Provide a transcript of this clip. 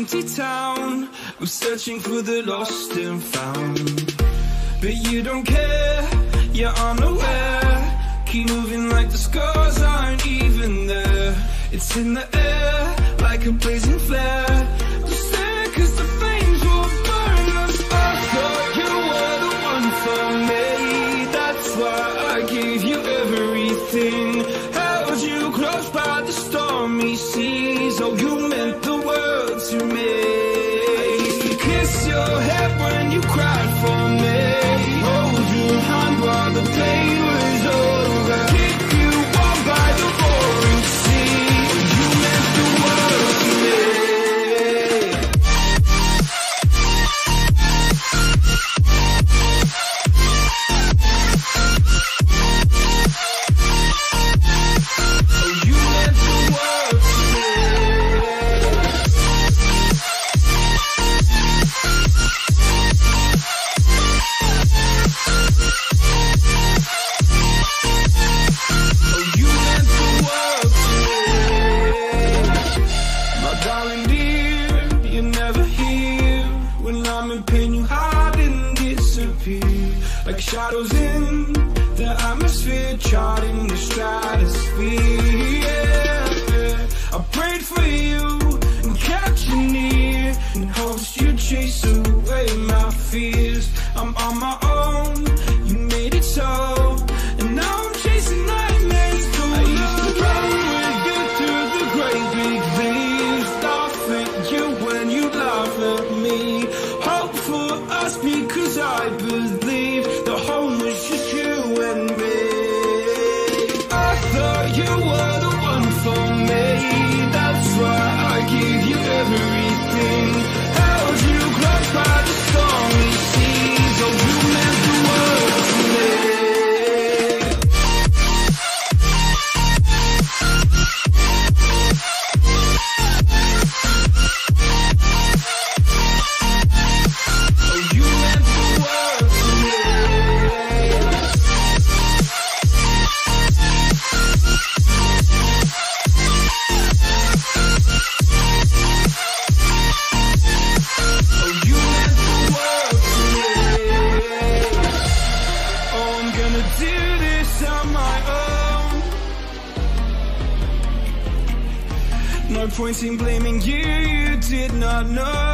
empty town. I'm searching for the lost and found, but you don't care, you're unaware. Keep moving like the scars aren't even there. It's in the air like a blazing flare. Just there 'cause the flames will burn us. I thought you were the one for me. That's why I gave you everything. Held you close by the stormy seas. Oh, you meant the world to me. I used to kiss your head when you cried for me. Hold your hand while the pain was over. Keep you warm by the roaring sea. Oh, you meant the world to me. Like shadows in the atmosphere, charting the stratosphere. Yeah. I prayed for you and kept you near, in hopes you'd chase away my fears. I'm on my own, you made it so, and now I'm chasing nightmares too. I used to run with you through the great big leaves, laugh at you when you laugh at me. Hope for us because I believe the home was just you and me. I thought you were the one for me. That's why I gave you everything. Held you close by the stormy seas. Oh, you meant the world to me. No point in blaming you, you did not know.